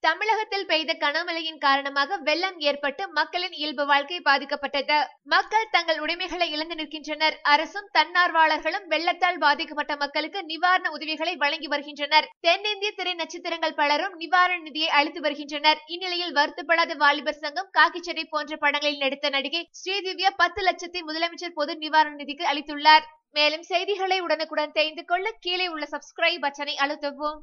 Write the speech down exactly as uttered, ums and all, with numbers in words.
தமிழகத்தில் பெய்த கனமழையின் காரணமாக வெள்ளம் ஏற்பட்டு மக்களின் இயல்பு வாழ்க்கை பாதிக்கப்பட்டது. மக்கள் தங்கள் உடைமைகளை இழந்து நிற்கின்றனர். அரசும் தன்னார்வலர்களும் வெள்ளத்தால் பாதிக்கப்பட்ட மக்களுக்கு நிவாரண உதவிகளை வழங்கி வருகின்றனர். தென்னிந்திய திரை நட்சத்திரங்கள் பலரும் நிவாரண நிதியை அளித்து வருகின்றனர். இந்நிலையில் வருத்தப்படாத வாலிபர் சங்கம், காக்கிச்சட்டை போன்ற படங்களில் நடித்த நடிகை ஸ்ரீதிவ்யா பத்து லட்சத்தை முதலமைச்சர் பொது நிவாரண நிதிக்கு அளித்துள்ளார். மேலும் செய்திகளை உடனுக்குடன் தெரிந்து கொள்ள கீழே உள்ள சப்ஸ்கிரைப் பட்டனை அழுத்தவும்.